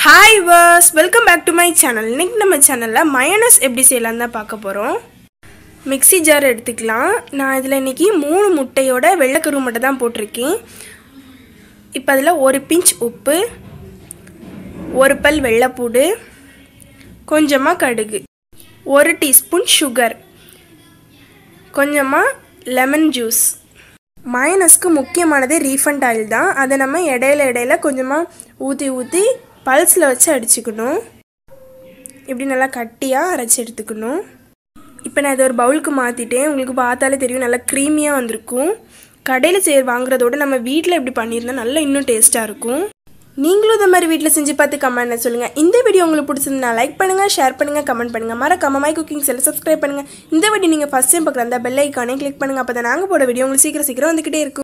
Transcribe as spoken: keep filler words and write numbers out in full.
Hi viewers, welcome back to my channel. இன்னைக்கு நம்ம சேனல்ல மயோனைஸ் எப்படி செய்யலாம் தான் பார்க்க போறோம். மிக்ஸி ஜார் எடுத்துக்கலாம். நான் இதுல இன்னைக்கு மூணு முட்டையோட வெள்ளைக்கரு மட்டும் தான் போட்டுருக்கேன். இப்போ அதுல ஒரு பிஞ்ச் உப்பு, ஒரு பல் வெள்ளைப்பூடு, கொஞ்சமா கடுகு, ஒரு டீஸ்பூன் சுகர், கொஞ்சமா லெமன் ஜூஸ். மயோனைஸ்க்கு முக்கியமானது ரீஃபண்ட் ஆயில் தான். அதை நம்ம இடையில இடையில கொஞ்சமா ஊத்தி ஊத்தி பல்ஸில் வச்சு அடிச்சுக்கணும். இப்படி நல்லா கட்டியாக அரைச்சி எடுத்துக்கணும். இப்போ நான் இதை ஒரு பவுலுக்கு மாற்றிட்டேன். உங்களுக்கு பார்த்தாலே தெரியும், நல்லா க்ரீமியாக வந்திருக்கும். கடையில் செய்ய வாங்குறதோட நம்ம வீட்டில் இப்படி பண்ணியிருந்தால் நல்லா இன்னும் டேஸ்ட்டாக இருக்கும். நீங்களும் இந்த மாதிரி வீட்டில் செஞ்சு பார்த்து கமெண்ட்ல சொல்லுங்கள். இந்த வீடியோ உங்களுக்கு பிடிச்சிருந்தா லைக் பண்ணுங்கள், ஷேர் பண்ணுங்கள், கமெண்ட் பண்ணுங்கள். மறக்காம மை குக்கிங் சேனல் சப்ஸ்கிரைப் பண்ணுங்கள். இந்த வீடியோ நீங்கள் ஃபஸ்ட் டைம் பார்க்குற அந்த பெல் ஐக்கானே கிளிக் பண்ணுங்கள். அப்போ தான் நாங்கள் போட வீடியோ உங்களுக்கு சீக்கிரம் சீக்கிரம் வந்துக்கிட்டே இருக்கும்.